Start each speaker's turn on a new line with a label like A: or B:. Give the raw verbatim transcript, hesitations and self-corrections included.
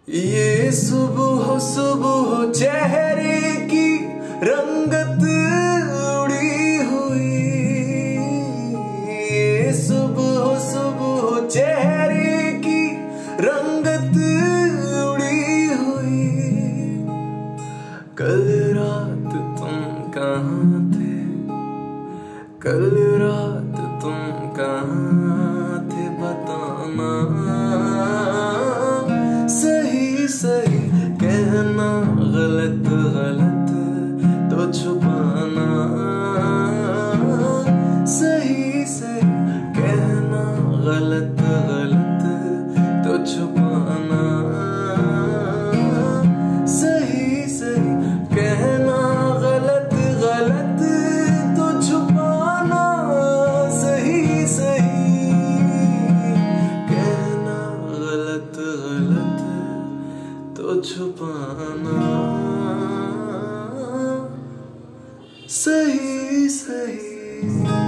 A: ये सुबह सुबह चेहरे की रंगत उड़ी हुई, ये सुबह सुबह चेहरे की रंगत उड़ी हुई। कल रात तुम कहाँ थे, कल रात तुम कहाँ थे बताना, सही सही कहना, गलत गलत तो छुपाना, सही सही कहना, गलत गलत तो छुपाना, सही सही कहना, गलत गलत तो छुपाना, सही सही कहना, गलत गलत तो छुपाना, सही सही।